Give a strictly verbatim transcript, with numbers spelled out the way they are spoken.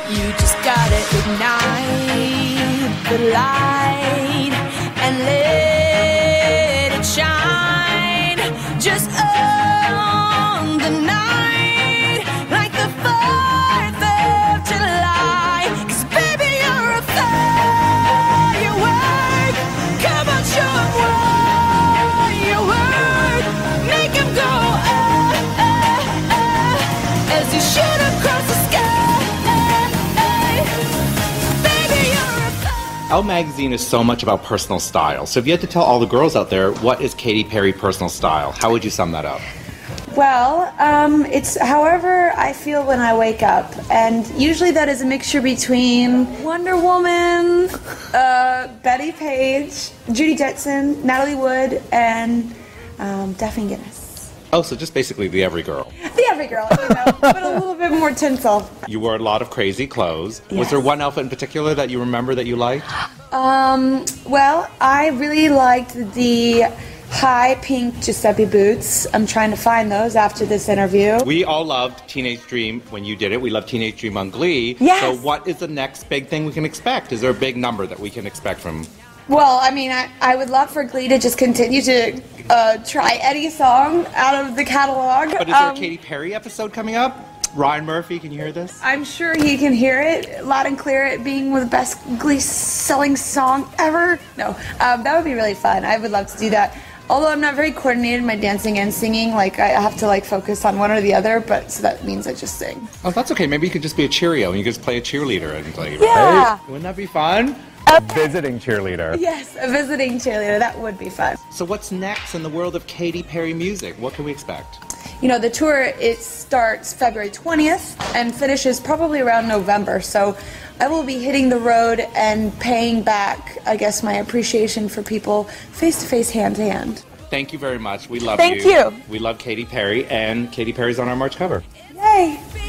You just gotta ignite the light and let it shine. Just own the night like the fourth of July. 'Cause baby, you're a firework. Come on, show 'em what you work. Make 'em go, ah, ah, ah, as you shoot across the sky. Elle magazine is so much about personal style. So if you had to tell all the girls out there, what is Katy Perry personal style? How would you sum that up? Well, um, it's however I feel when I wake up. And usually that is a mixture between Wonder Woman, uh, Betty Page, Judi Denson, Natalie Wood, and um, Daphne Guinness. Oh, so just basically the every girl. The every girl, you know, but a little bit more tinsel. You wore a lot of crazy clothes. Yes. Was there one outfit in particular that you remember that you liked? Um, well, I really liked the high pink Giuseppe boots. I'm trying to find those after this interview. We all loved Teenage Dream when you did it. We loved Teenage Dream on Glee. Yes. So what is the next big thing we can expect? Is there a big number that we can expect from... Well, I mean, I, I would love for Glee to just continue to uh, try any song out of the catalog. But is there um, a Katy Perry episode coming up? Ryan Murphy, can you hear this? I'm sure he can hear it loud and clear, it being the best Glee selling song ever. No, um, that would be really fun. I would love to do that. Although I'm not very coordinated in my dancing and singing, like I have to like focus on one or the other, but so that means I just sing. Oh, that's okay. Maybe you could just be a Cheerio and you could just play a cheerleader and like, Yeah. right? Wouldn't that be fun? A visiting cheerleader. Yes, a visiting cheerleader. That would be fun. So what's next in the world of Katy Perry music? What can we expect? You know, the tour, it starts February twentieth and finishes probably around November. So I will be hitting the road and paying back, I guess, my appreciation for people face-to-face, hand-to-hand. Thank you very much. We love Thank you. you. We love Katy Perry, and Katy Perry's on our March cover. Yay!